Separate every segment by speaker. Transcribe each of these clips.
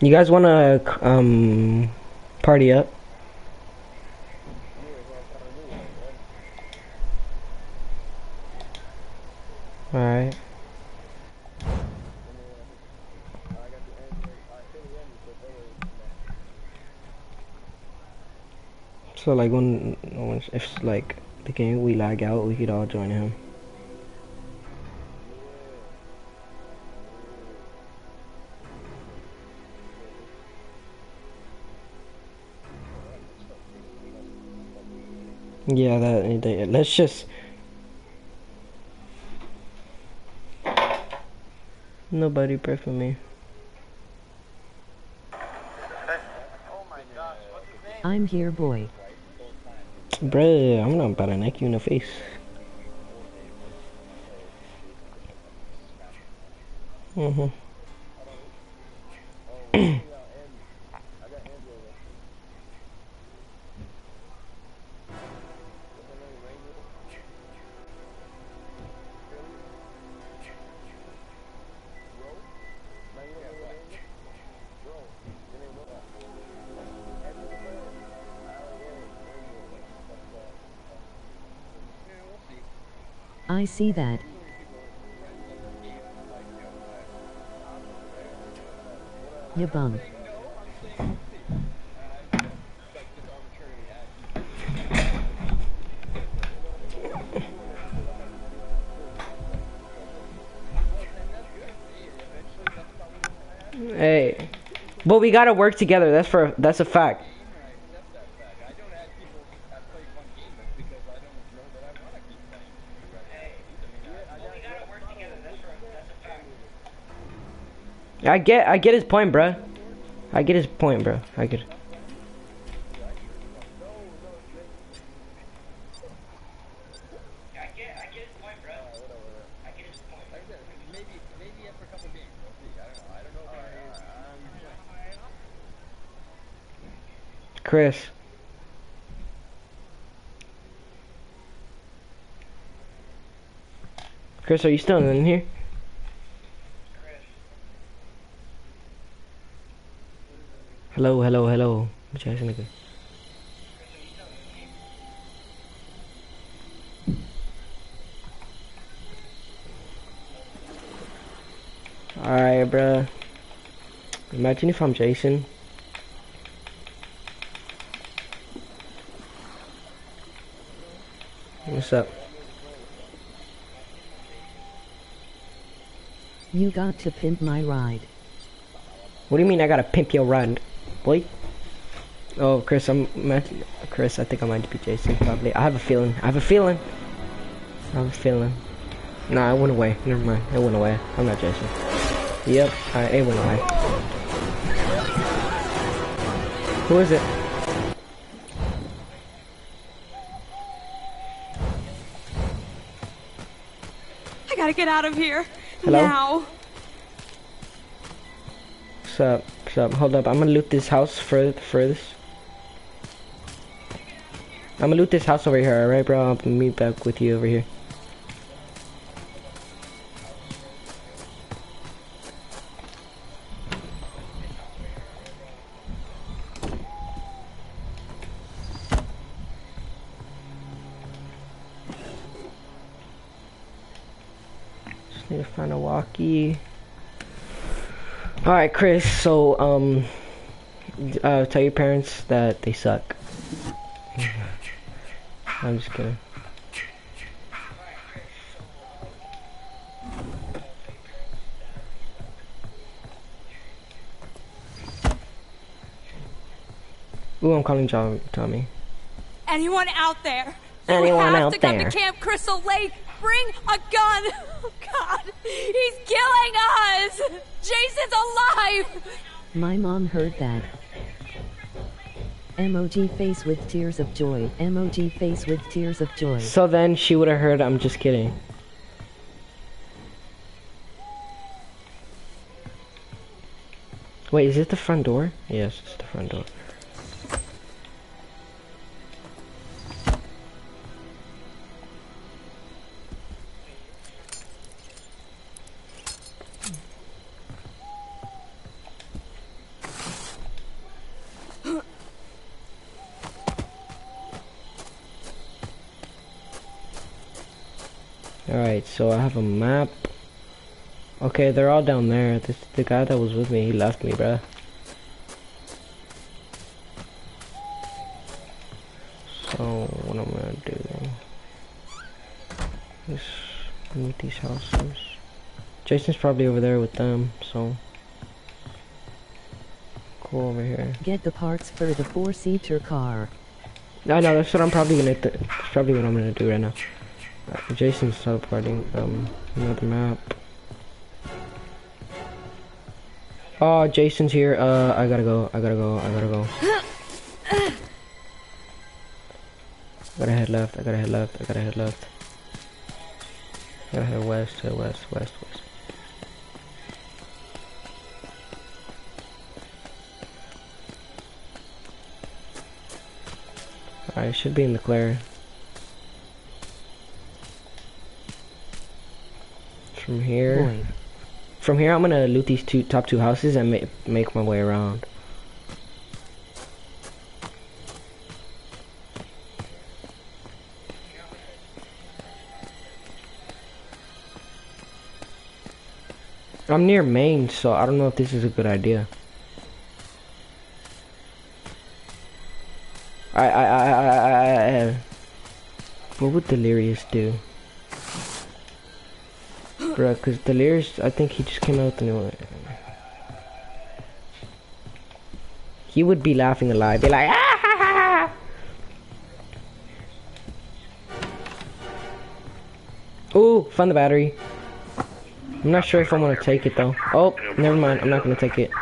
Speaker 1: You guys wanna party up? Alright. So like when if like the game we lag out, we could all join him. Yeah, let's just nobody pray for me.
Speaker 2: I'm here, boy.
Speaker 1: Bruh, I'm not about to neck you in the face. Mm-hmm.
Speaker 2: I see that. Ya bum.
Speaker 1: Hey, but we gotta work together. That's a fact. I get his point, bruh. I get his point, bro. I get it. Chris. Chris, are you still in here? Hello, hello, hello. Alright, bruh. Imagine if I'm Jason. What's up?
Speaker 2: You got to pimp my ride.
Speaker 1: What do you mean I gotta pimp your ride, boy? Oh, Chris, Chris, I think I might be Jason, probably. I have a feeling. Nah, it went away. Never mind. It went away. I'm not Jason. Yep, it went away. Who is it?
Speaker 3: I gotta get out of here.
Speaker 1: Hello?
Speaker 3: Now.
Speaker 1: What's up? What's up? Hold up. I'm gonna loot this house furthest. I'm gonna loot this house over here, alright, bro? I'll meet back with you over here. Just need to find a walkie. Alright, Chris, so, tell your parents that they suck. I'm just kidding. Ooh, I'm calling Tommy.
Speaker 3: Anyone out there?
Speaker 1: Anyone
Speaker 3: you have
Speaker 1: out
Speaker 3: to come
Speaker 1: there?
Speaker 3: to Camp Crystal Lake. Bring a gun. Oh, God. He's killing us. Jason's alive.
Speaker 2: My mom heard that. Emoji face with tears of joy. Emoji face with tears of joy.
Speaker 1: So then she would have heard, I'm just kidding. Wait, is it the front door? Yes, it's the front door. Alright, so I have a map. Okay, they're all down there. The guy that was with me, he left me, bruh. So, what I'm gonna do is meet these houses. Jason's probably over there with them, so... Go over here.
Speaker 2: Get the parts for the 4-seater car.
Speaker 1: I know, that's what I'm probably gonna that's probably what I'm gonna do right now. Jason's teleporting, another map. Oh, Jason's here, I gotta go. I gotta head left, I gotta head west. I should be in the clear. From here, I'm gonna loot these top two houses and make my way around. I'm near Maine, so I don't know if this is a good idea. What would Delirious do? Bruh, cause Delirious, I think he just came out with the new one. He would be laughing a lot, be like, ah, ha, ha, ha. Ooh, found the battery. I'm not sure if I'm gonna take it though. Oh, never mind, I'm not gonna take it.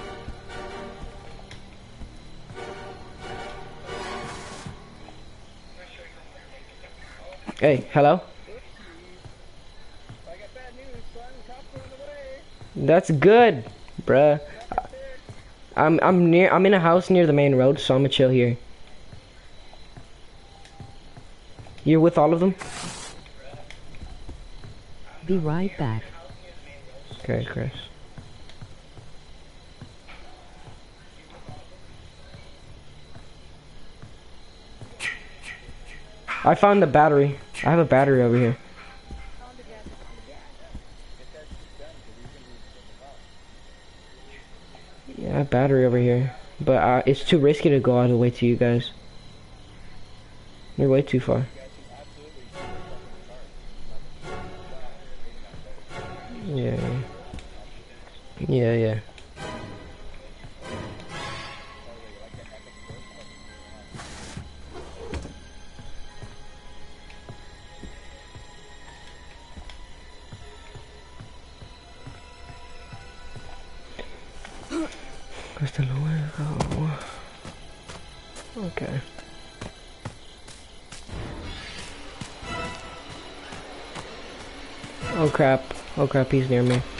Speaker 1: Hey, hello? That's good, bruh. I'm in a house near the main road, so I'm gonna chill here. You're with all of them?
Speaker 2: Be right back.
Speaker 1: Okay, Chris. I found the battery. I have a battery over here. Yeah, I have a battery over here. But it's too risky to go all the way to you guys. You're way too far. Yeah. Hasta luego. Okay. Oh crap, he's near me.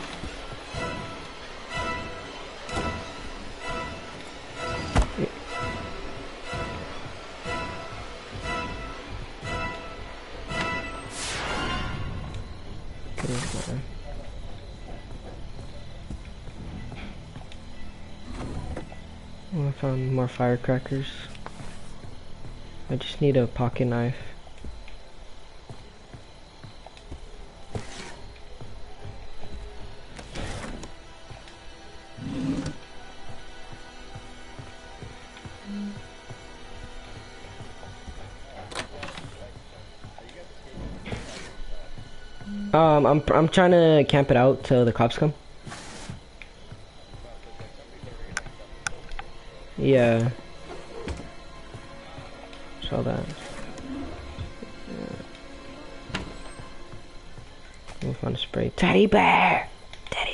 Speaker 1: I found more firecrackers. I just need a pocket knife. I'm trying to camp it out till the cops come. Yeah. Saw that. We'll find a spray. Teddy bear! Teddy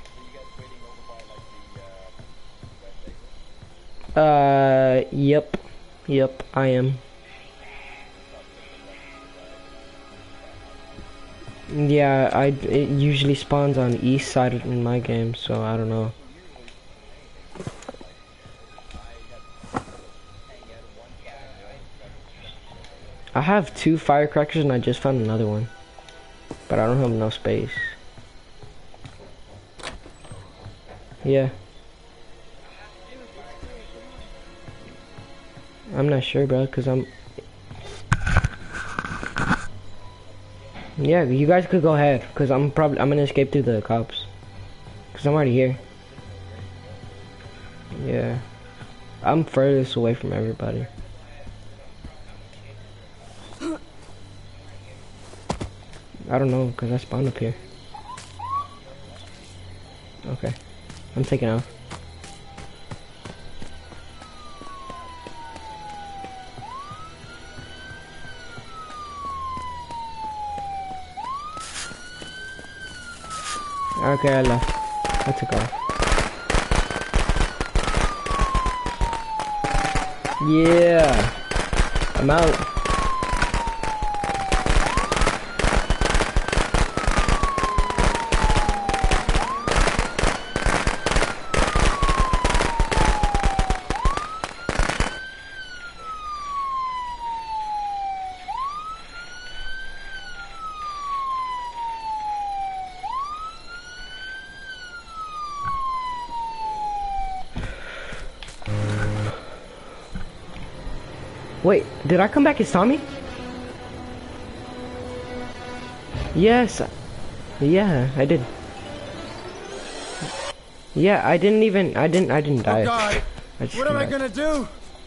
Speaker 1: bear! Yep, I am. Yeah, it usually spawns on the east side in my game, so I don't know. I have 2 firecrackers and I just found another one. But I don't have enough space. Yeah. I'm not sure, bro, cause Yeah, you guys could go ahead, cause I'm gonna escape through the cops, cause I'm already here. Yeah, I'm furthest away from everybody. I don't know, cause I spawned up here. Okay, I'm taking off. Okay, I left. I took off. Yeah, I'm out. Wait, did I come back as Tommy? Yes. Yeah, I did. Yeah, I didn't die.
Speaker 4: Oh God, what am I gonna do?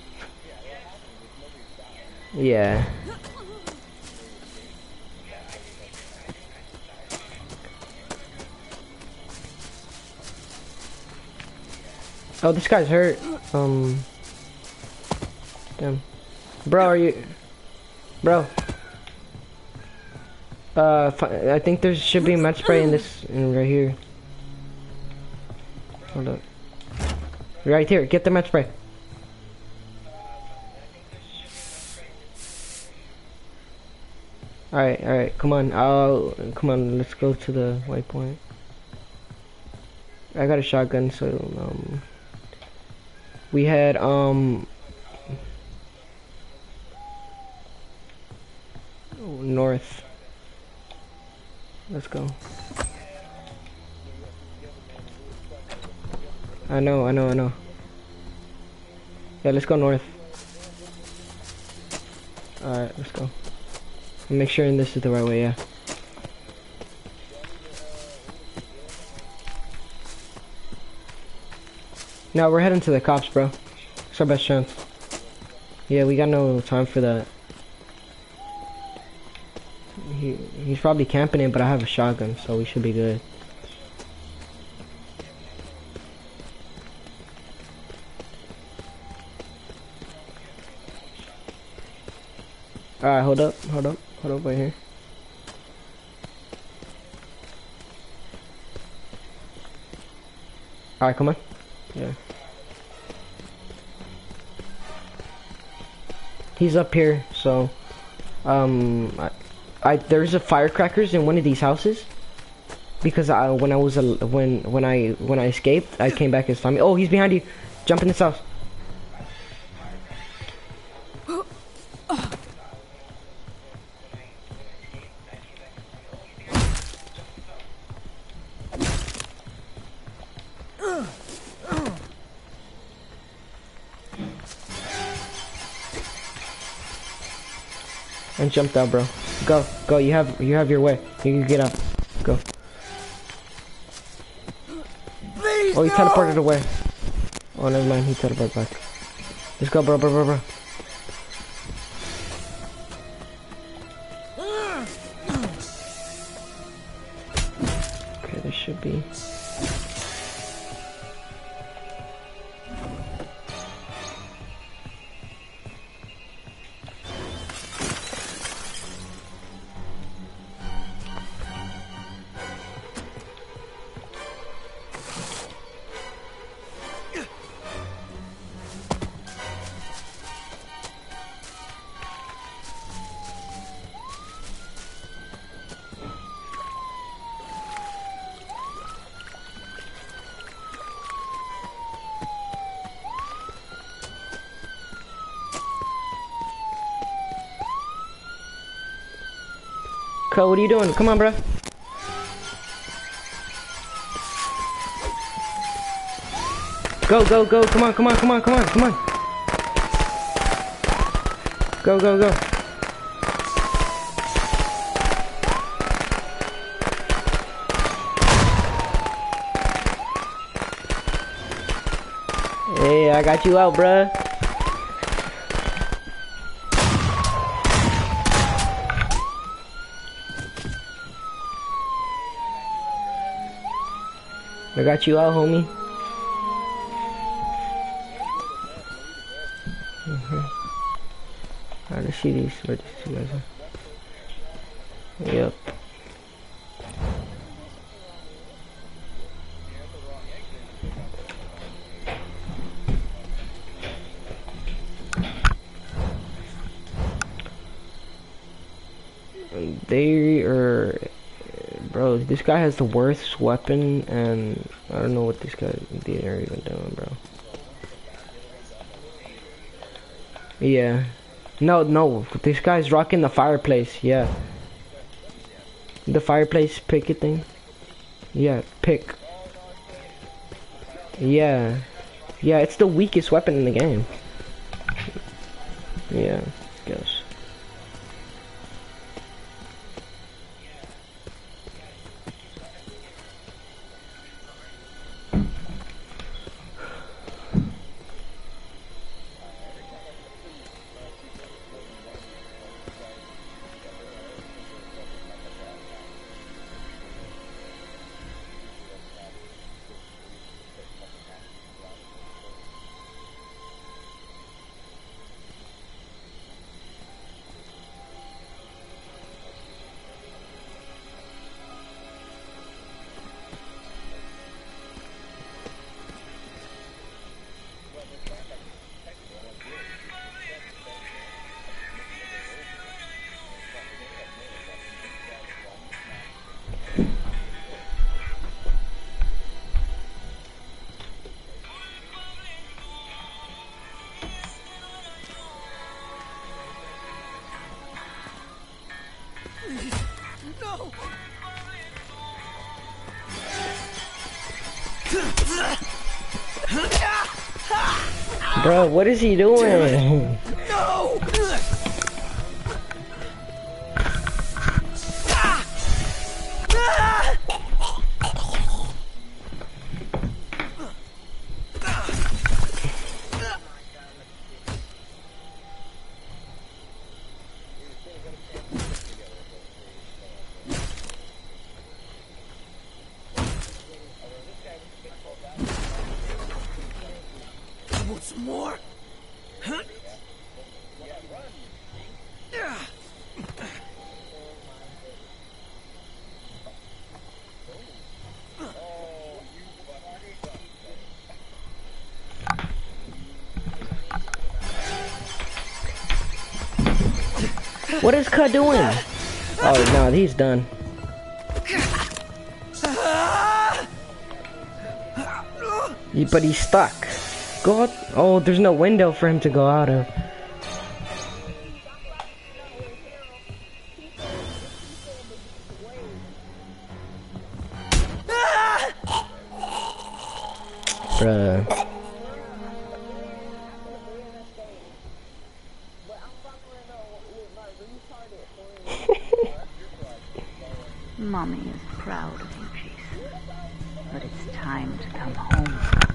Speaker 1: Yeah. Oh, this guy's hurt. Damn. Bro, are you... Bro. I think there should be med spray in this... right here. Hold up. Right here, get the med spray. Alright, come on. Come on, let's go to the waypoint. I got a shotgun, so, we had, north. Let's go. I know. Yeah, let's go north. Alright, let's go. Make sure this is the right way, yeah. No, we're heading to the cops, bro. It's our best chance. Yeah, we got no time for that. He's probably camping it, but I have a shotgun, so we should be good. Alright, hold up right here. Alright, come on. Yeah. He's up here, so there's a firecrackers in one of these houses because when I escaped, I came back as Tommy. Oh, he's behind you. Jump in this house. And jumped out, bro. Go. You have your way. You can get out. Go.
Speaker 4: Please,
Speaker 1: oh, he
Speaker 4: no!
Speaker 1: teleported away. Oh, never mind. He teleported back. Let's go, bro. Okay, there should be. Cole, what are you doing? Come on, bro. Go. Come on. Go. yeah, I got you out, bruh. I got you out, homie. Let's see these. Where these two guys are. Yep. They are, bro. This guy has the worst weapon, and I don't know what this guy they are even doing, bro. Yeah. No. This guy's rocking the fireplace. Yeah. The fireplace picket thing. Yeah, pick. Yeah. Yeah, it's the weakest weapon in the game. Yeah, guess. Bro, what is he doing?
Speaker 4: No! What's more? Huh?
Speaker 1: What is Cut doing? Oh no, he's done. But he's stuck. Go out. Oh, there's no window for him to go out of. Bruh.
Speaker 5: Mommy is proud of you, Jason. But it's time to come home.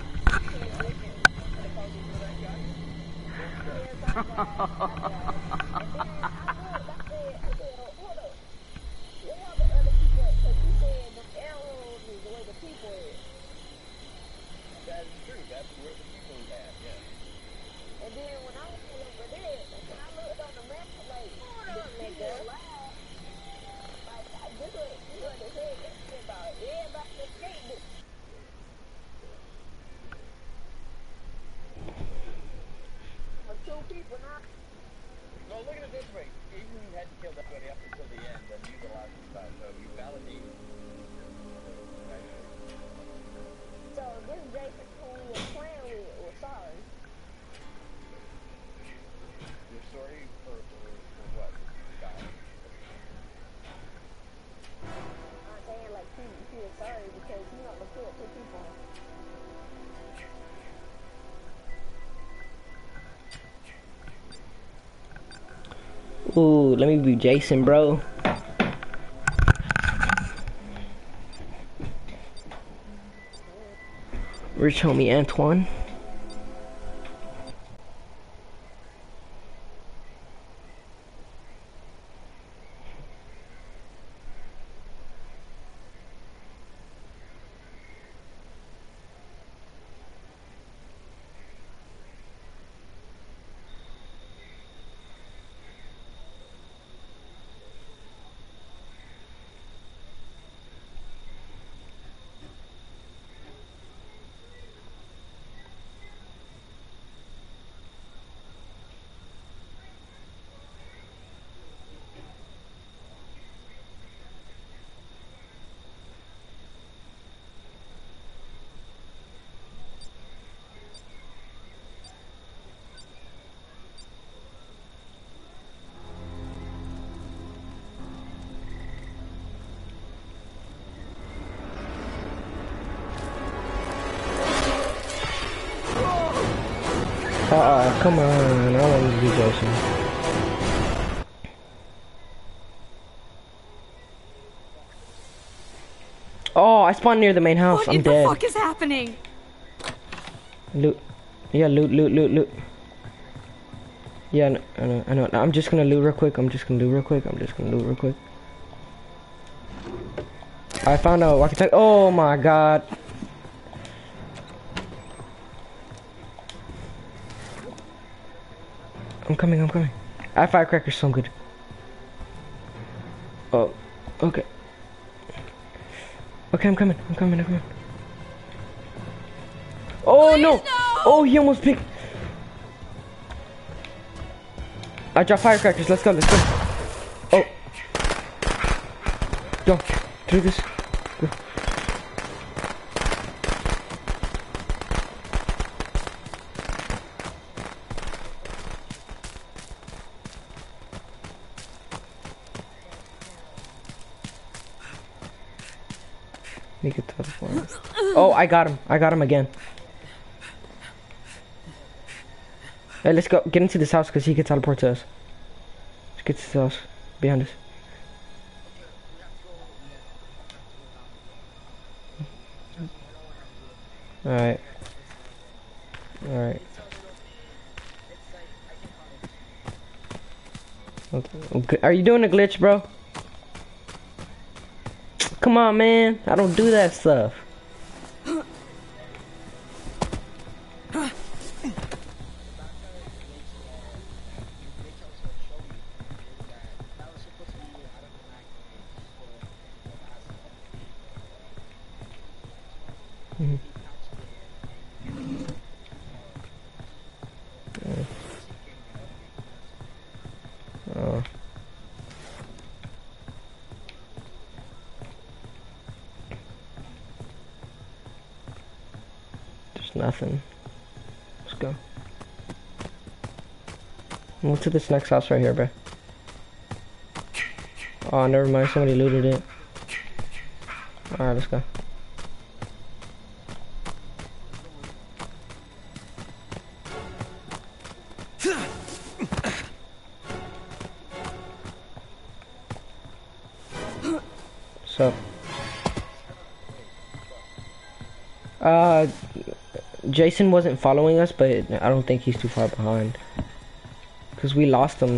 Speaker 6: No, look at it this way. Even if you had to kill everybody up until the end, then you the last time, so you validate.
Speaker 7: So this Jason who we were playing with was sorry.
Speaker 6: You're sorry for what? God.
Speaker 7: I'm saying like he was sorry because he not to kill two people.
Speaker 1: Ooh, let me be Jason, bro. Rich homie Antoine. Come on. I want you to be Jason. Oh, I spawned near the main house.
Speaker 3: What
Speaker 1: I'm
Speaker 3: in the
Speaker 1: dead.
Speaker 3: fuck is happening?
Speaker 1: Loot. Yeah, loot. Yeah, I know. I'm just gonna loot real quick. I found a walkie-talkie. Oh my god. I'm coming. I have firecrackers, so I'm good. Oh, okay. Okay, I'm coming. Oh
Speaker 3: Please,
Speaker 1: no!
Speaker 3: no!
Speaker 1: Oh, he almost picked. I dropped firecrackers. Let's go. Oh. Go. Through this. Go. Make it teleport. Oh, I got him again. Hey, let's go. Get into this house because he can teleport to us. Let's get to this house. Behind us. Alright. Okay. Are you doing a glitch, bro? Come on, man. I don't do that stuff. Nothing. Let's go. Move to this next house right here, bro. Oh, never mind. Somebody looted it. Alright, let's go. What's up? Jason wasn't following us, but I don't think he's too far behind. Cause we lost him.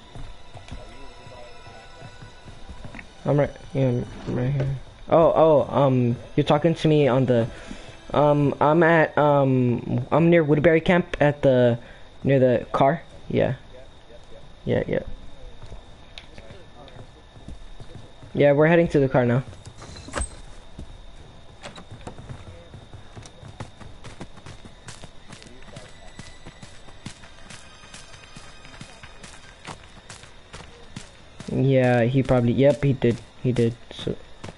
Speaker 1: I'm right here. You're talking to me on the, I'm near Woodbury Camp at the, near the car. Yeah, we're heading to the car now. Yeah, he probably, yep, he did, so.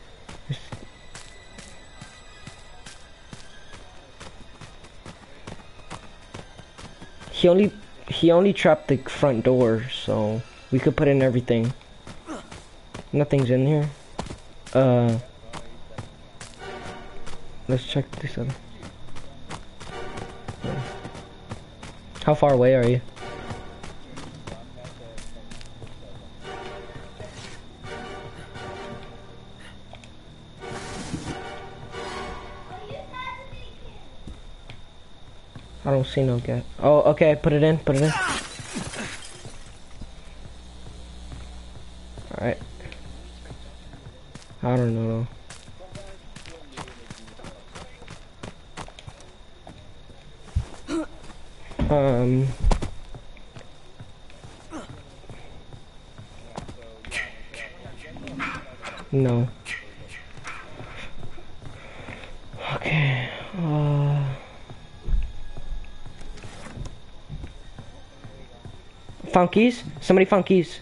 Speaker 1: He only trapped the front door, so we could put in everything. Nothing's in here. Let's check this out. How far away are you? I don't see no gas. Oh, okay, put it in. Alright. I don't know. No. Okay. Found keys? Somebody found keys.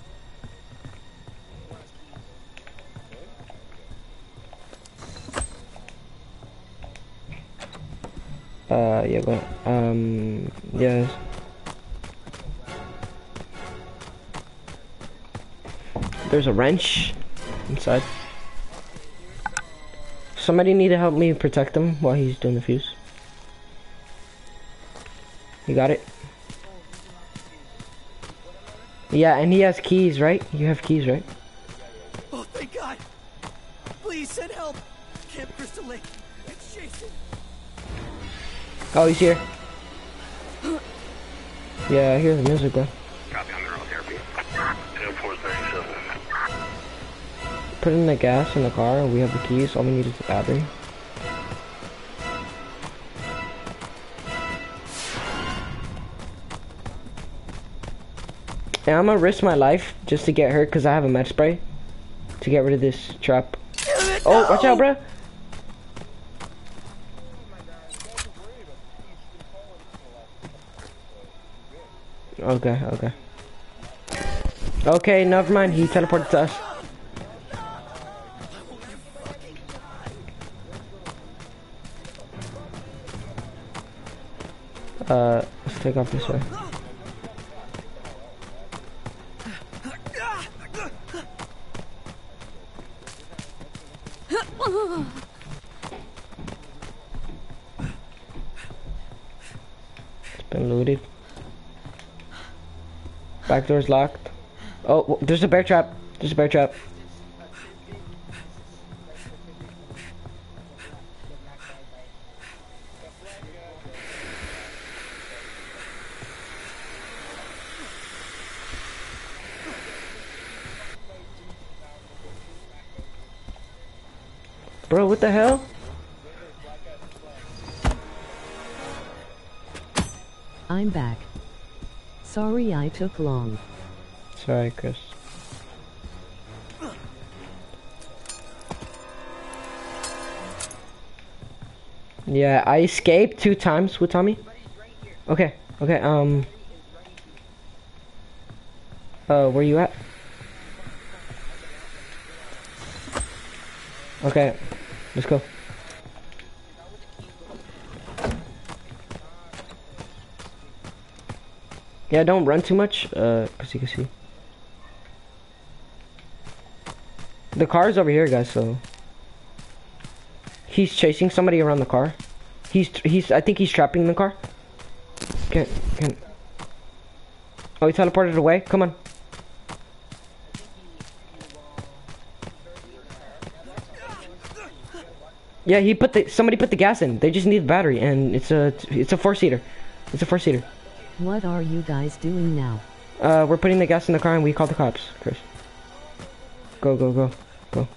Speaker 1: Yeah, go ahead. Yes. There's a wrench inside. Somebody need to help me protect him while he's doing the fuse. You got it? Yeah, and he has keys, right? You have keys, right?
Speaker 4: Oh, thank God! Please send help! Camp Crystal Lake. It's Jason.
Speaker 1: Oh, he's here. Yeah, I hear the music though.
Speaker 8: Copy on neurotherapy. 10-4-37.
Speaker 1: Put in the gas in the car. We have the keys. All we need is the battery. And I'm gonna risk my life just to get her because I have a med spray to get rid of this trap. Oh, watch out, bruh. Okay, okay. Okay, never mind. He teleported to us. Let's take off this way. It's been looted. Back door's locked. Oh, there's a bear trap. There's a bear trap. Bro, what the hell?
Speaker 2: I'm back. Sorry I took long.
Speaker 1: Sorry, Chris. Yeah, I escaped 2 times with Tommy. Okay, okay, where you at? Okay, let's go. Yeah, don't run too much, cause you can see. The car's over here, guys, so. He's chasing somebody around the car. I think he's trapping the car. Can. Oh, he teleported away, come on. Yeah, somebody put the gas in. They just need the battery, and it's a 4-seater. It's a 4-seater.
Speaker 2: What are you guys doing now?
Speaker 1: We're putting the gas in the car and we call the cops, Chris. Go, go, go, go.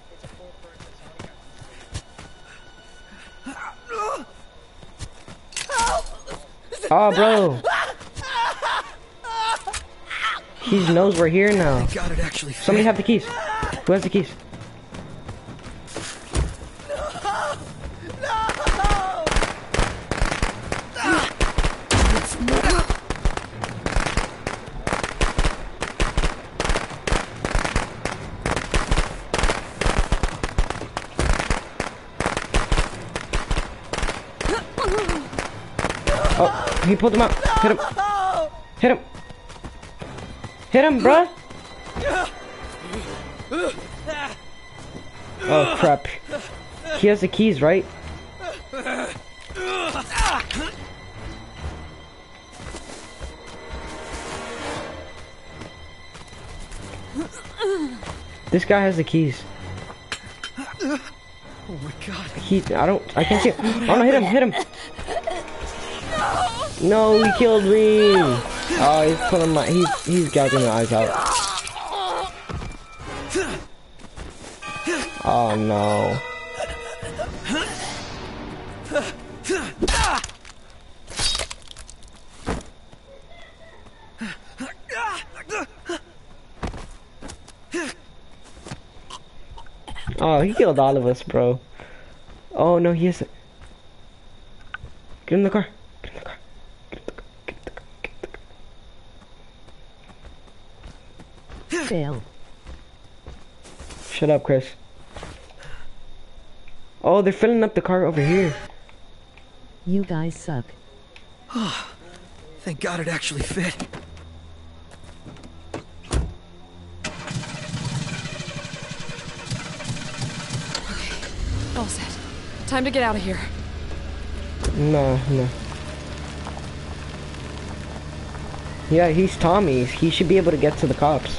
Speaker 1: Oh, bro. He knows we're here now.
Speaker 4: God, it actually fit.
Speaker 1: Somebody have the keys. Who has the keys? Oh, he pulled him out. Hit him. Hit him. Hit him, bruh. Oh, crap. He has the keys, right? This guy has the keys.
Speaker 4: Oh my God.
Speaker 1: I can't see him. Oh no, hit him. No, he killed me. Oh, he's pulling he's gouging my eyes out. Oh no. Oh, he killed all of us, bro. Oh no, he is. Get in the car. Get in the car.
Speaker 2: Fail.
Speaker 1: Shut up, Chris. Oh, they're filling up the car over here.
Speaker 2: You guys suck.
Speaker 4: Thank God it actually fit.
Speaker 3: All set. Time to get out of here.
Speaker 1: No. Yeah, he's Tommy. He should be able to get to the cops.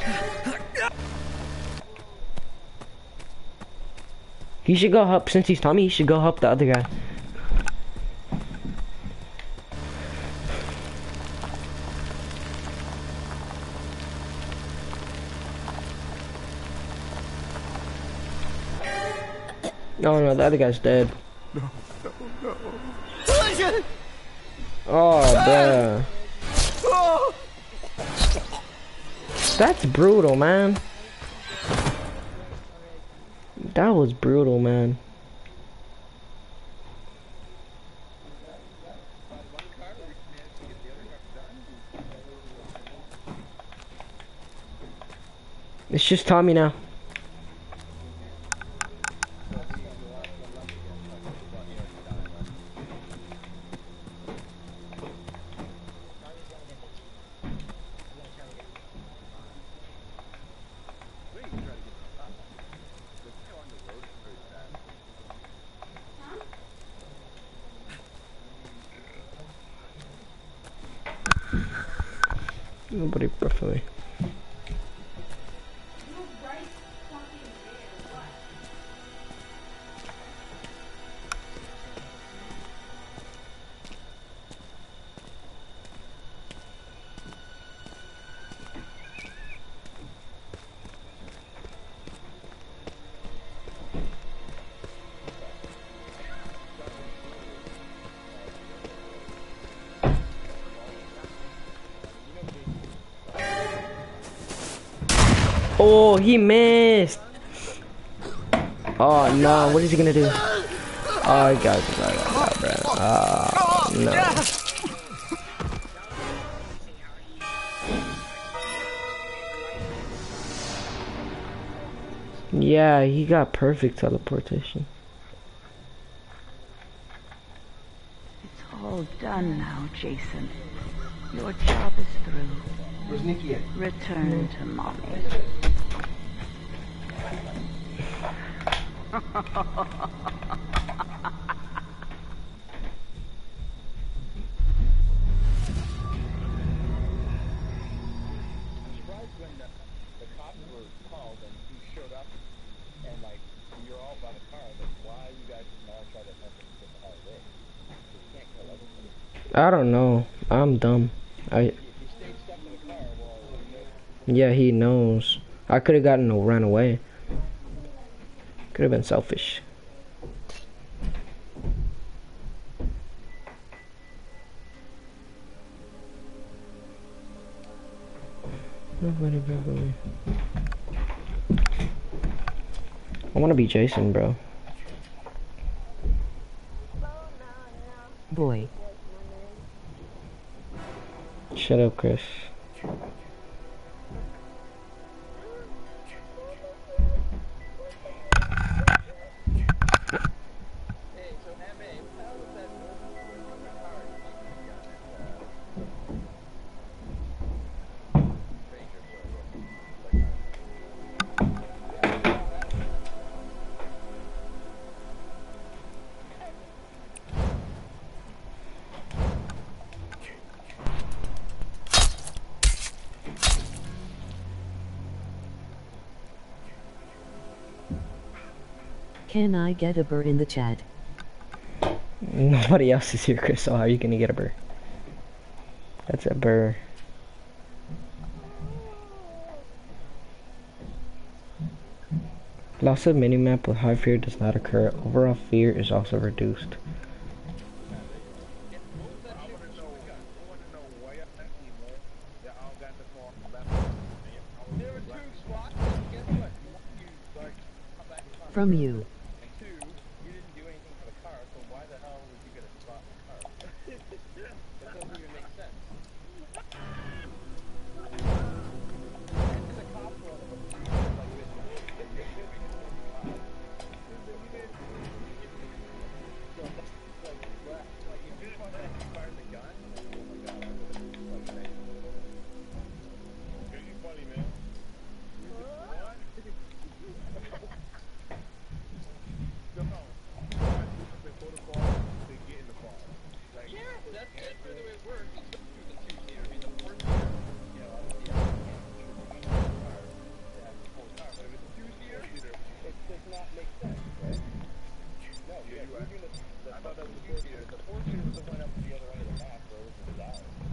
Speaker 1: He should go help, since he's Tommy, he should go help the other guy. Oh no, the other guy's dead. Oh, bruh. That's brutal, man. That was brutal, man. It's just Tommy now. Nobody preferably. Oh, he missed. Oh no, what is he gonna do? Oh, he got it, bro. Oh no. Yeah, he got perfect teleportation.
Speaker 5: It's all done now, Jason. Your job is through.
Speaker 9: Where's Nikki at?
Speaker 5: Return to mommy.
Speaker 1: I don't know. I'm dumb. Yeah, he knows. I could have gotten to run away. Could have been selfish. Nobody back away. I want to be Jason, bro.
Speaker 2: Boy.
Speaker 1: Shut up, Chris.
Speaker 2: Can I get a burr in the chat?
Speaker 1: Nobody else is here, Chris, so how are you gonna get a burr? That's a burr. Loss of minimap with high fear does not occur. Overall fear is also reduced.
Speaker 2: From you.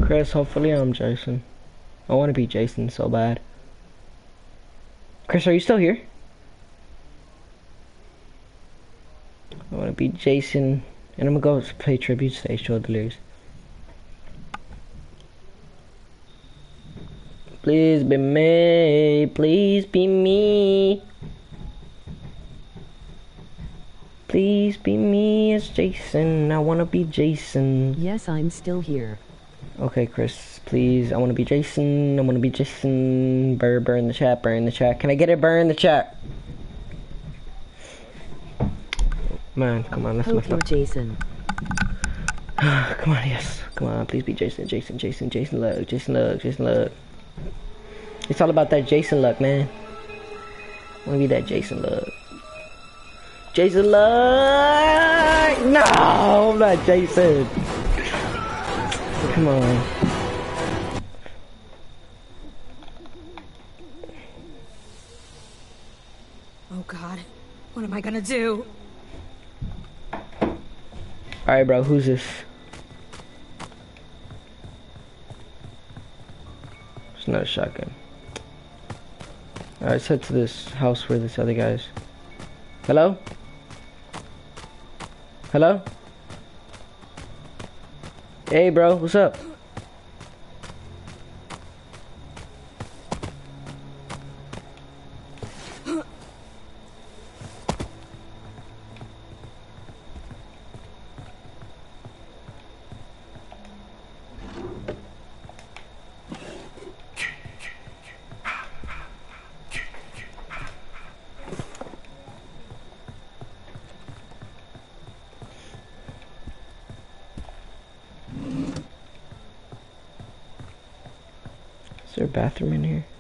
Speaker 1: Chris, hopefully I'm Jason. I want to be Jason so bad. Chris, are you still here? I want to be Jason, and I'm gonna go play tribute stage to the lose. Please be me, please be me. Please be me as Jason, I wanna be Jason.
Speaker 2: Yes, I'm still here.
Speaker 1: Okay, Chris, please, I wanna be Jason, I wanna be Jason. Burn the chat, burn the chat. Can I get it, burn the chat? Man, come on, let's
Speaker 2: Hope
Speaker 1: mess
Speaker 2: you're
Speaker 1: up.
Speaker 2: Jason.
Speaker 1: Come on, yes. Come on, please be Jason, Jason Luck, Jason Luck. It's all about that Jason Luck, man. I wanna be that Jason Luck. Jason Luck! No, I'm not Jason. Come on.
Speaker 3: Oh God, what am I gonna do?
Speaker 1: Alright, bro, who's this? It's not a shotgun. Alright, let's head to this house where this other guy's. Hello? Hello? Hey, bro, what's up? Is there a bathroom in here?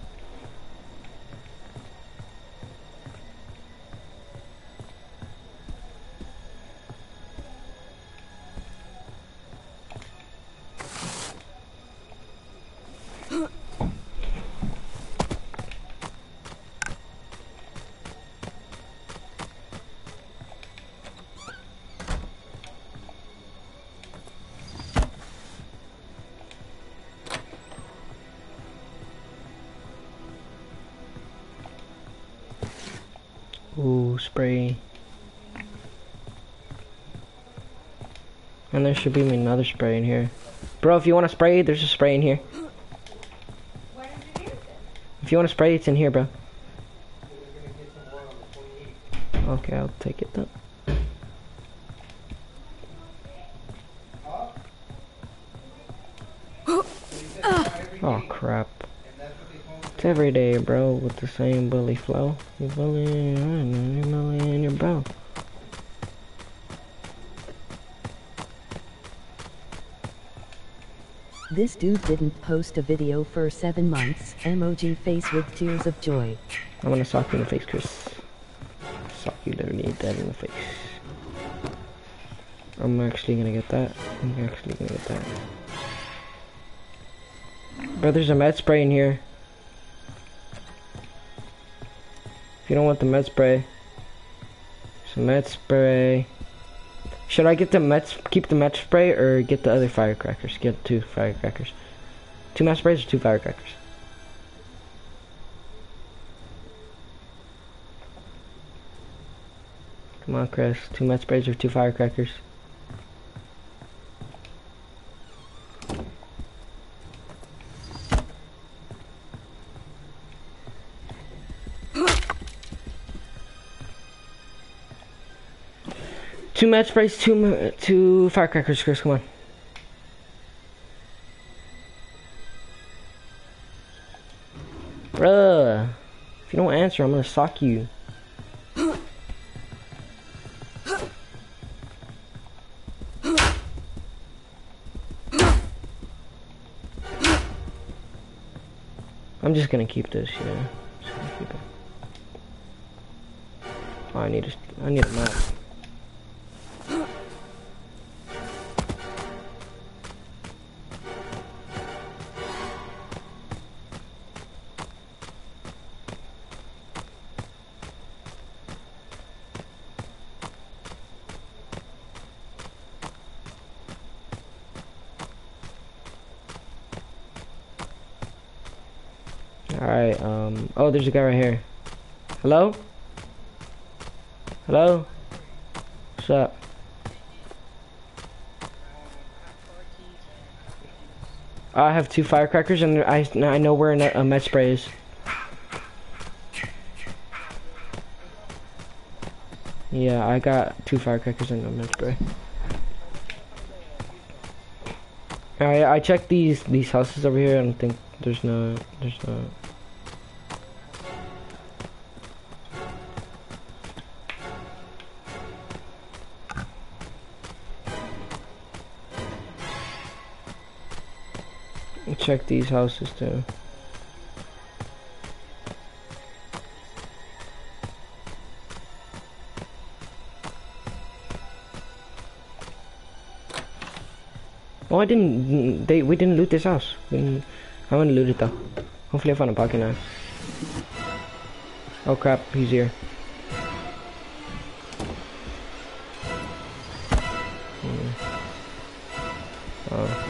Speaker 1: Ooh, spray. And there should be another spray in here. Bro, if you want to spray, there's a spray in here. If you want to spray, it's in here, bro. Okay, I'll take it then. Oh, crap. It's every day, bro, with the same bully flow. You bullying your bro.
Speaker 2: This dude didn't post a video for 7 months. Emoji face with tears of joy.
Speaker 1: I'm gonna sock you in the face, Chris. Sock you literally dead in the face. I'm actually gonna get that. Bro, there's a med spray in here. If you don't want the med spray, some med spray. Should I get the keep the med spray or get the other firecrackers? Get 2 firecrackers. 2 med sprays or 2 firecrackers? Come on, Chris. 2 med sprays or 2 firecrackers? Two med sprays, two firecrackers, Chris, come on. Bruh, if you don't answer, I'm gonna sock you. I'm just gonna keep this, yeah. Just gonna keep it. Oh, I need a map. Alright, oh, there's a guy right here. Hello? Hello? What's up? I have 2 firecrackers and I know where a med spray is. Yeah, I got 2 firecrackers and a med spray. Alright, I checked these houses over here. I don't think there's no. Check these houses too. Oh, we didn't loot this house. I want to loot it though. Hopefully I found a pocket knife. Oh crap, he's here. Oh.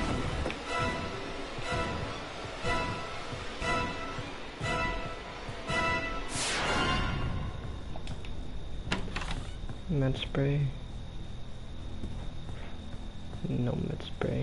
Speaker 1: Med spray. No med spray.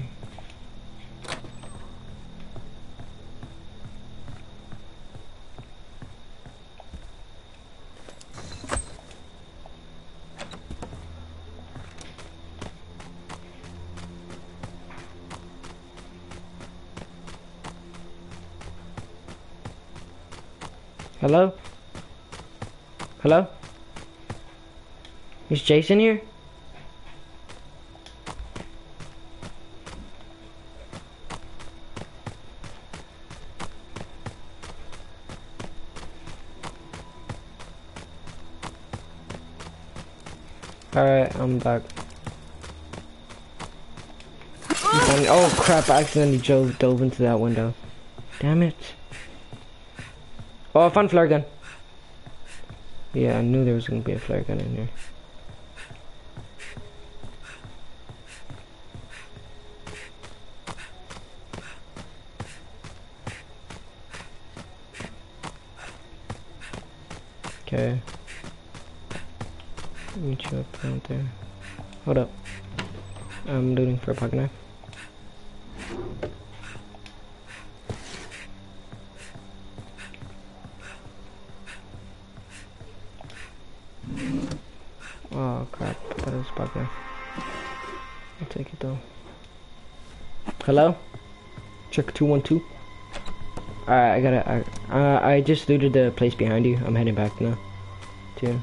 Speaker 1: Hello? Hello? Is Jason here? Alright, I'm back. Oh crap, I accidentally dove into that window. Damn it. Oh, I found a flare gun. Yeah, I knew there was gonna be a flare gun in here. Okay. Meet you up front there. Hold up. I'm looting for a pocket knife. Oh crap, I thought it was a pocket knife. I'll take it though. Hello? Check 212. Alright, I just looted the place behind you. I'm heading back now. Too.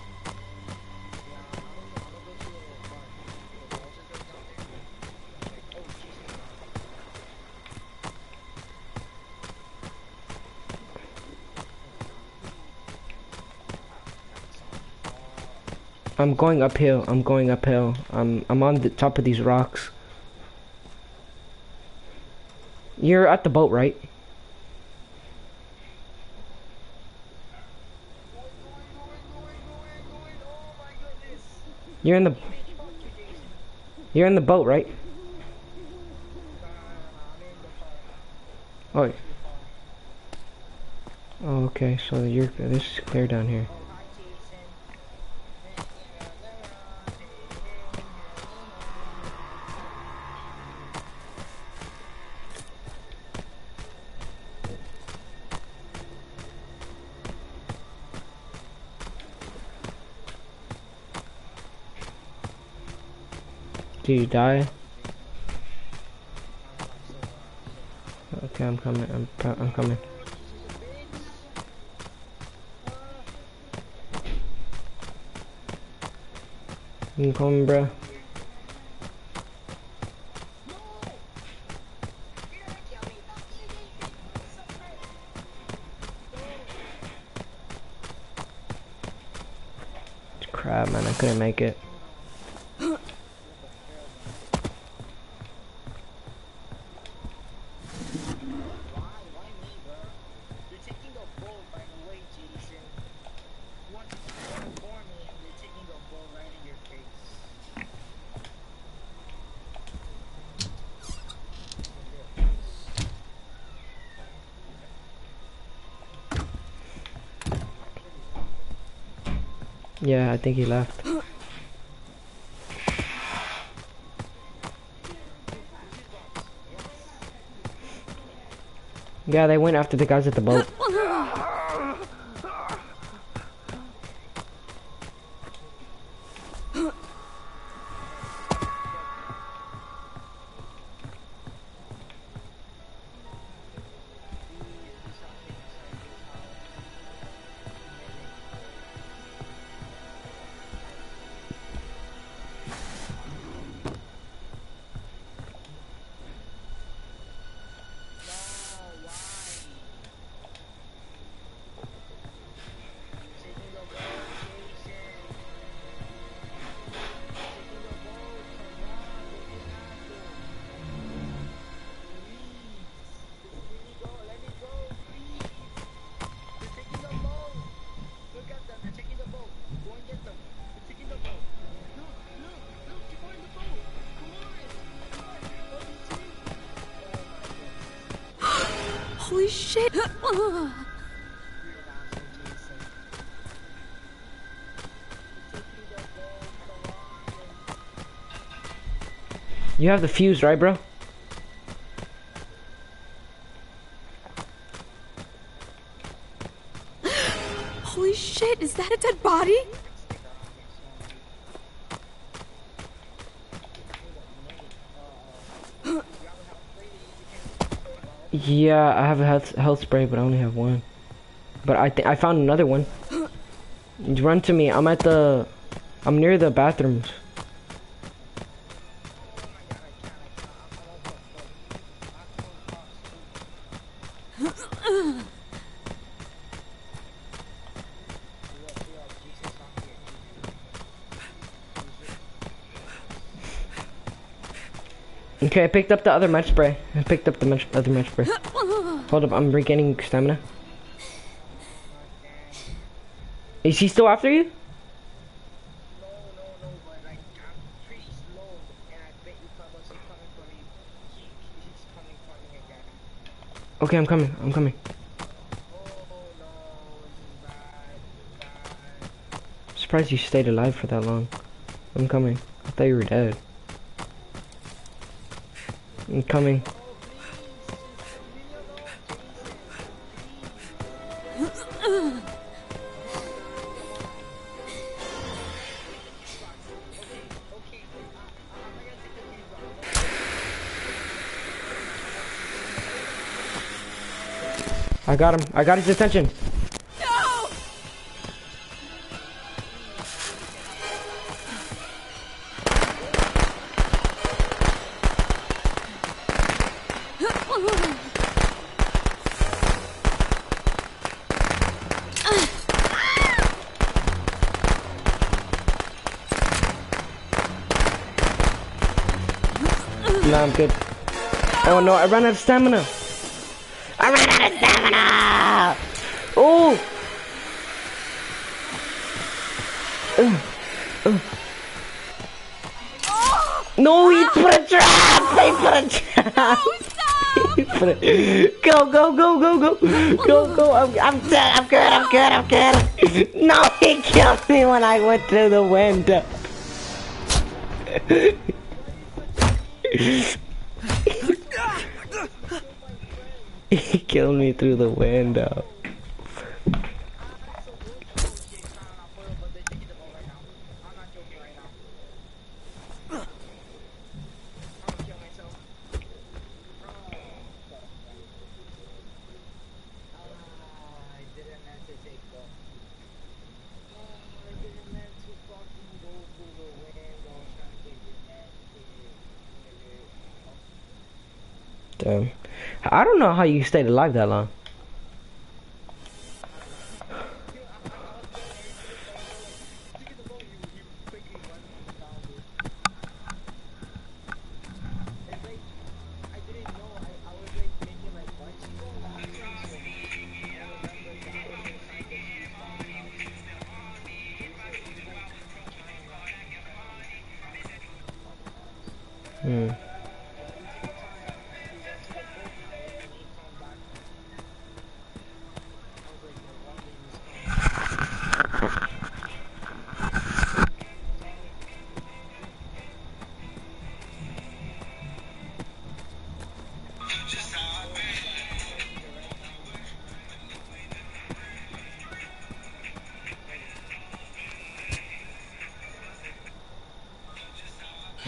Speaker 1: I'm going uphill. I'm on the top of these rocks. You're at the boat, right? You're in the boat, right? Oh. Oh, okay. So this is clear down here. Did you die? Okay, I'm coming. I'm coming. I'm coming, bro. Crap, man, I couldn't make it. Yeah, I think he left. Yeah, they went after the guys at the boat.
Speaker 3: Holy shit!
Speaker 1: You have the fuse, right, bro?
Speaker 3: Holy shit, is that a dead body?
Speaker 1: Yeah, I have a health spray, but I only have one. But I found another one. Run to me. I'm near the bathrooms. Okay, I picked up the other match spray. I picked up the other match spray. Hold up, I'm regaining stamina. Is he still after you? Okay, I'm coming. I'm coming. Surprised you stayed alive for that long. I'm coming. I thought you were dead. I'm coming. I got him. I got his attention.
Speaker 3: No!
Speaker 1: Nah, I'm good. Oh no, I ran out of stamina. I ran out of stamina! Oh! No, he put a trap! He put a trap! He put a... Go, go, go, go, go! Go, go! I'm dead! I'm good! I'm good! I'm good! No, he killed me when I went through the window! He killed me through the window. Damn. I don't know how you stayed alive that long.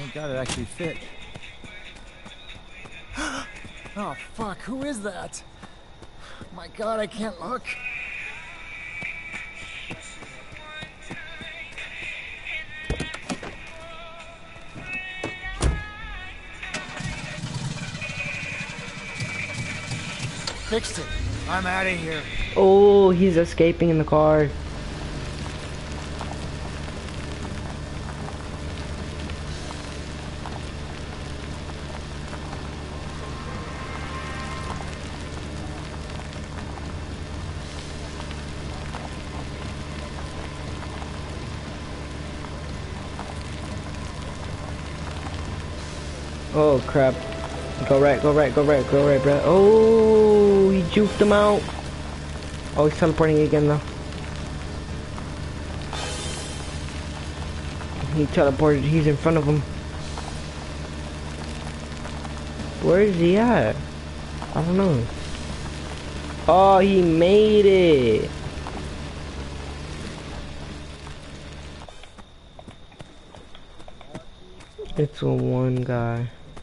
Speaker 4: Thank God it actually fit. Oh, fuck, who is that? My God, I can't look. Fixed it. I'm out of here.
Speaker 1: Oh, he's escaping in the car. Oh crap. Go right, go right, go right, go right, bro. Oh, he juked him out. Oh, he's teleporting again though. He teleported, he's in front of him. Where is he at? I don't know. Oh, he made it. It's a one guy.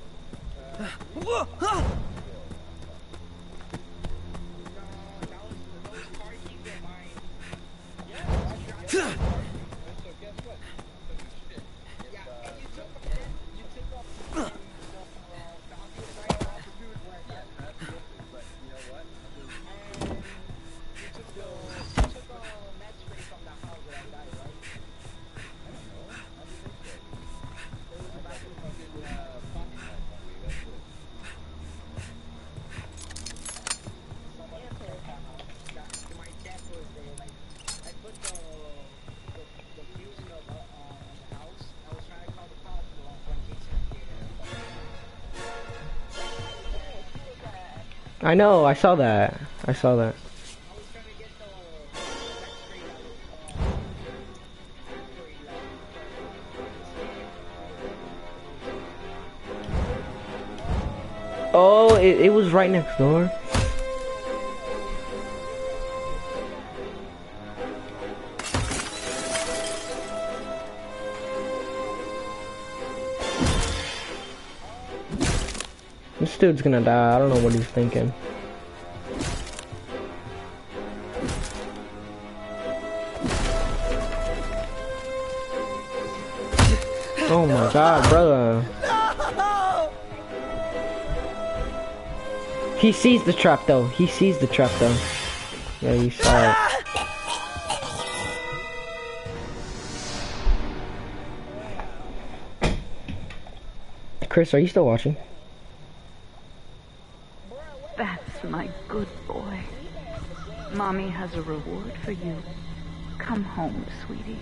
Speaker 1: I know, I saw that. I saw that. Oh, it was right next door. This dude's gonna die. I don't know what he's thinking. Oh my God, brother. He sees the trap though. He sees the trap though. Yeah, you saw it. Chris, are you still watching?
Speaker 5: That's my good boy. Mommy has a reward for you. Come home, sweetie.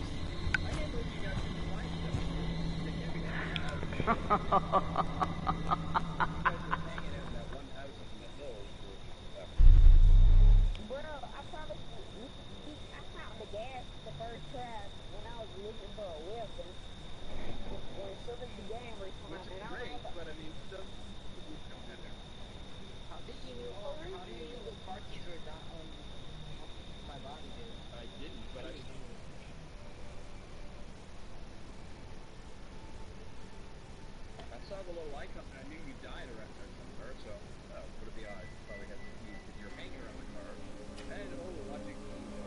Speaker 7: Bro, I promise you, I found the gas, the first trap, when I was looking for a weapon. And as soon as the game respawned, and I was like,
Speaker 6: But I mean, still,
Speaker 9: How did you know the car keys were not on my body, dude?
Speaker 6: I didn't, but I saw the little icon and I knew you died or somewhere, so what are the odds? Probably had the keys because you're hanging around the car. And watching.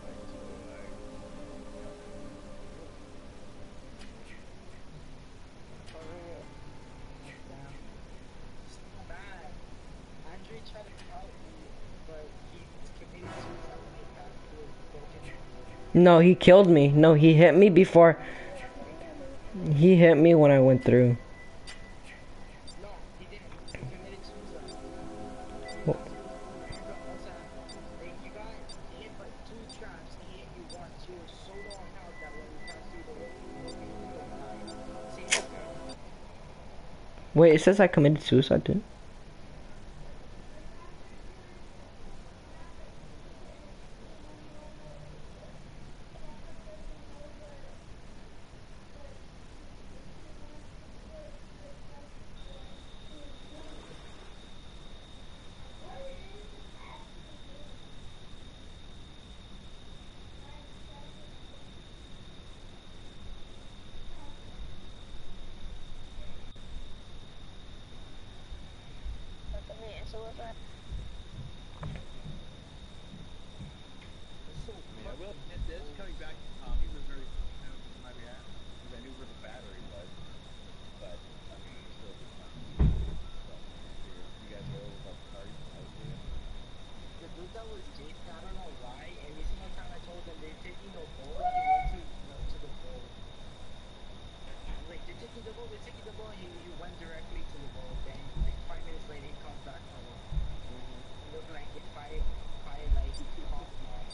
Speaker 9: For real. Damn. Bad. Andre tried to help me, but he committed suicide when he got to his broken.
Speaker 1: No, he killed me. No, he hit me before. He hit me when I went through.
Speaker 9: No, he didn't. He committed suicide.
Speaker 1: What?
Speaker 9: You got hit by 2 traps, he hit you once. You were so low on health that when you passed through the wall, you died. See?
Speaker 1: Wait, it says I committed suicide, dude.
Speaker 9: so
Speaker 6: I mean, I will admit this, coming back to Tommy was very fortunate on my behalf, because I knew where the battery was. But, I mean, it's still a good time. So, you guys are over about the car, I was doing.
Speaker 9: the dude that was Jason, I don't know why, every single time I told them they're taking the boat, he went to the boat. I was like, they're taking the boat, he went directly to the boat, then like 5 minutes later he comes back home. It looked like if I like half miles.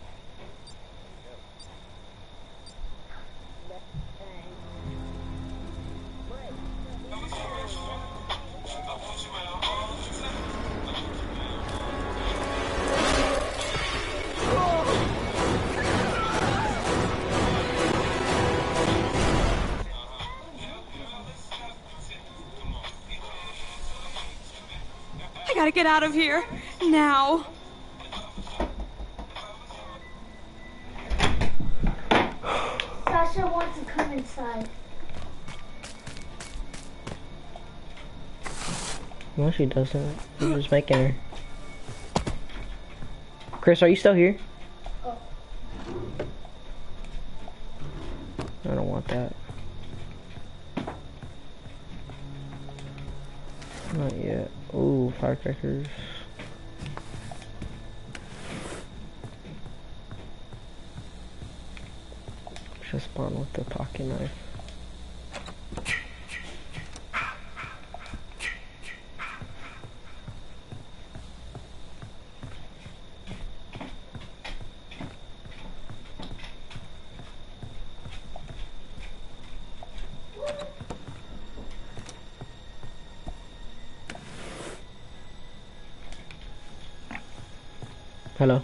Speaker 3: I gotta get out of here. Now.
Speaker 10: Sasha wants to come inside.
Speaker 1: No, she doesn't. You're just making her. Chris, are you still here?
Speaker 10: Oh.
Speaker 1: I don't want that. Not yet. Ooh, firecrackers. Just spawn with the pocket knife. Hello.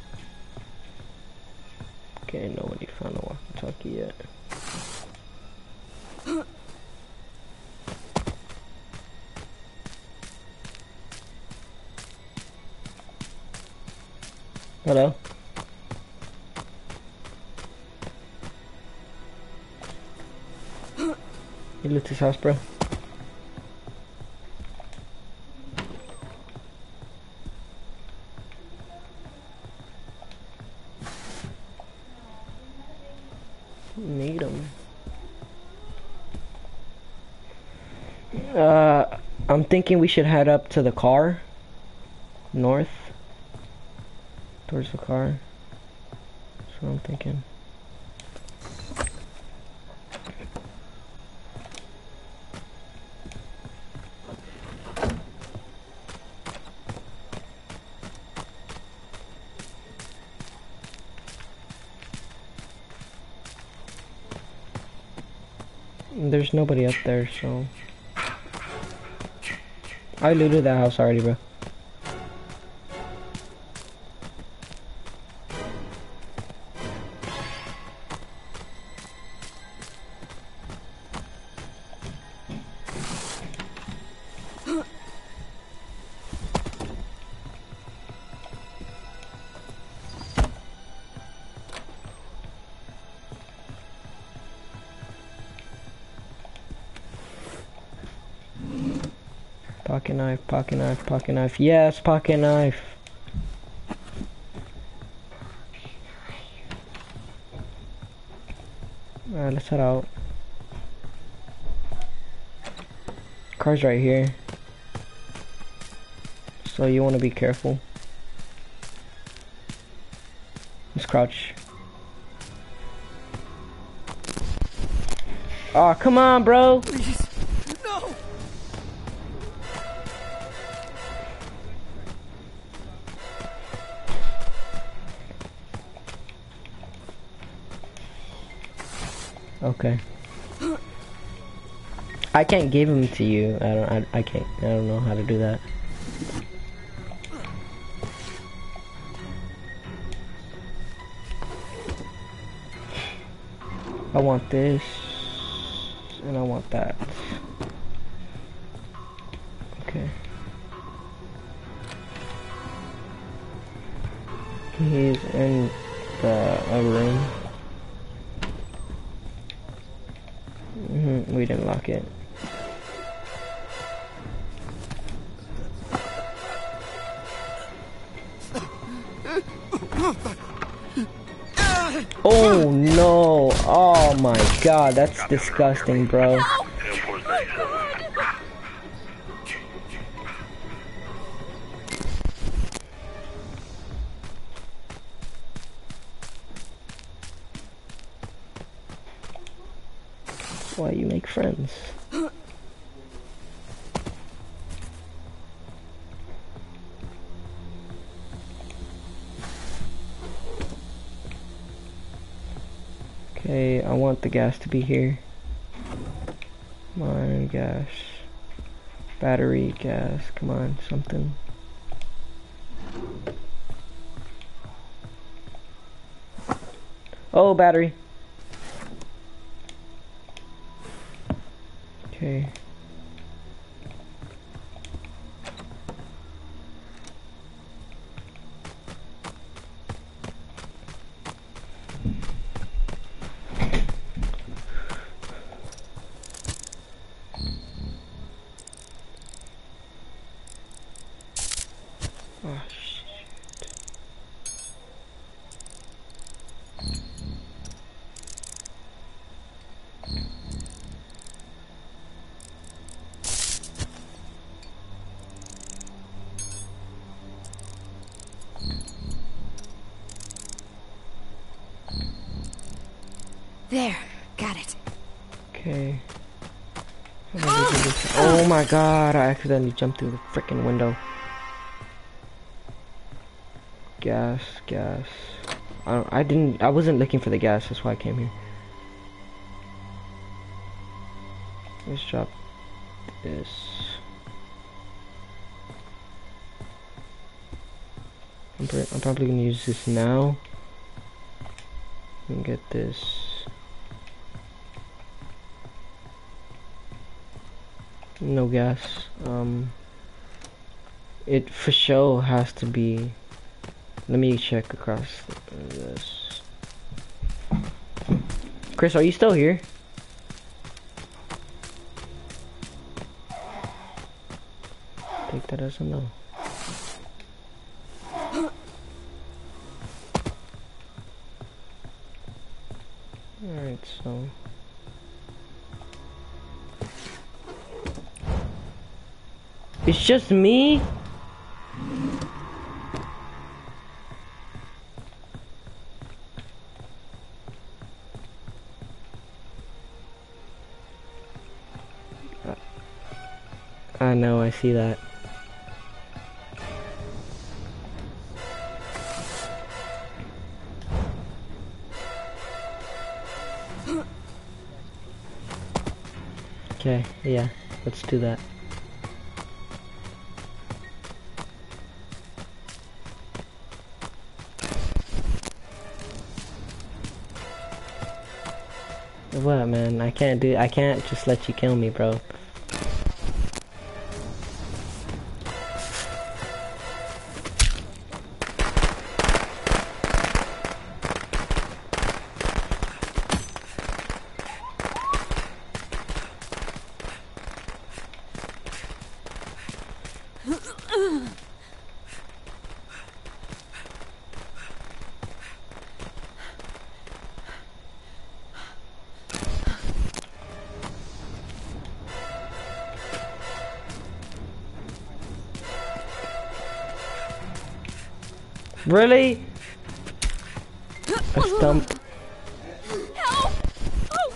Speaker 1: Okay, nobody found the walkie-talkie yet. Hello. You loot this house, bro? Need them. I'm thinking we should head up to the car. North. Towards the car. That's what I'm thinking. There's nobody up there, so I looted that house already, bro. Pocket knife, pocket knife, pocket knife. Yes, pocket knife. Alright, let's head out. Car's right here. So you want to be careful. Let's crouch. Oh, come on, bro.
Speaker 4: Please. No.
Speaker 1: Okay. I can't give him to you. I can't. I don't know how to do that. I want this, and I want that. Okay. He's in the room. We didn't lock it. Oh no! Oh my god, that's disgusting, bro.
Speaker 8: Air Force 97.
Speaker 1: Why you make friends? Okay, I want the gas to be here. Come on, gas. Battery, gas, come on, something. Oh, battery. Okay. Oh, shit.
Speaker 3: There, got it.
Speaker 1: Okay. Oh my god, I accidentally jumped through the freaking window. Gas, gas. I wasn't looking for the gas, that's why I came here. Let's drop this. I'm probably gonna use this now. And get this. No gas. It for sure has to be. Let me check across this. Chris, are you still here? Take that as a no. Alright, so. It's just me? I know, I see that. Okay, yeah, let's do that. What, man? I can't just let you kill me, bro. Really? A stump.
Speaker 3: Help! Oh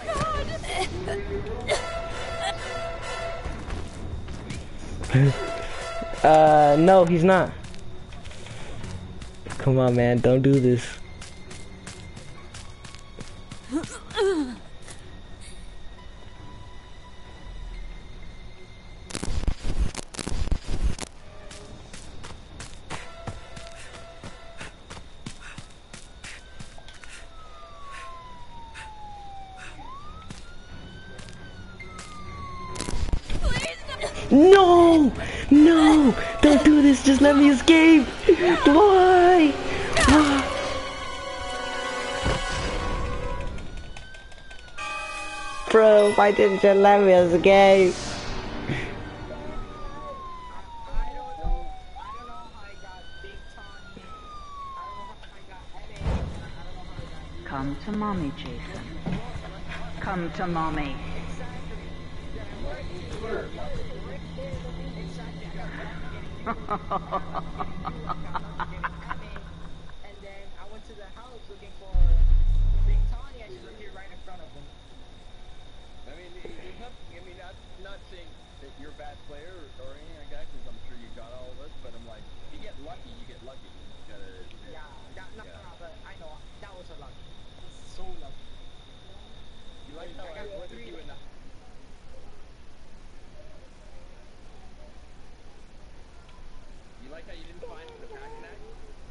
Speaker 3: God!
Speaker 1: No, he's not. Come on, man, don't do this. No! No! Don't do this, just let me escape! Why? Why? Bro, why didn't you let me escape?
Speaker 5: Come to mommy, Jason. Come to mommy.
Speaker 9: And then I went to the house looking for Big Tony, and she's up here right in front of him.
Speaker 6: I mean, there's nothing. I mean, I'm not saying that you're a bad player or anything like that, because I'm sure you got all of us. But I'm like, you get lucky, you get lucky. You just gotta.
Speaker 9: No, but I know that was a lucky. So lucky.
Speaker 6: You like how I went with you in the. You like how you didn't find the backpack?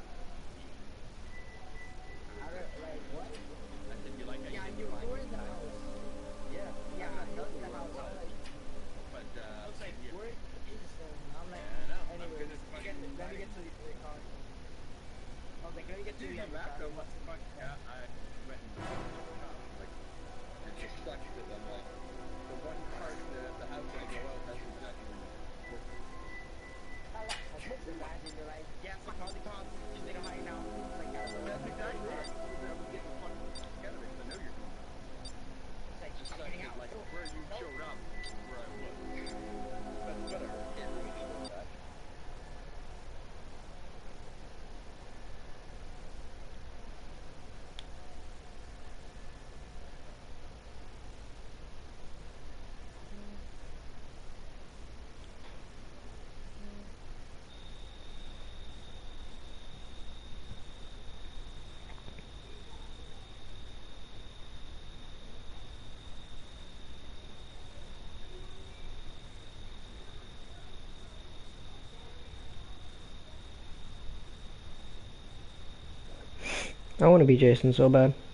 Speaker 9: I don't like what?
Speaker 6: I said you like how
Speaker 9: Yeah,
Speaker 6: you
Speaker 9: you
Speaker 6: didn't find
Speaker 9: were in the house.
Speaker 6: Yeah.
Speaker 9: Yeah, I was in the house.
Speaker 6: But
Speaker 9: I was like,
Speaker 6: yeah.
Speaker 9: where is I'm like,
Speaker 6: Yeah, I know. I'm
Speaker 9: anyway,
Speaker 6: gonna fucking
Speaker 9: let me get to the car. I was like, let me get to
Speaker 6: Dude,
Speaker 9: the
Speaker 6: you laughed so much. Fuck, yeah, I went and like, it just sucks because I'm like, the one part of the house I go out, that's exactly what
Speaker 9: I was the guys and they're like, yeah, fuck all the cops. They don't hide now. Like,
Speaker 6: that's exactly it. I was getting fucking together because I know you're
Speaker 9: it's like,
Speaker 6: just
Speaker 9: I'm
Speaker 6: like,
Speaker 9: getting out.
Speaker 6: like where you showed up, where I was. But whatever, can't really control that.
Speaker 1: I want to be Jason so bad.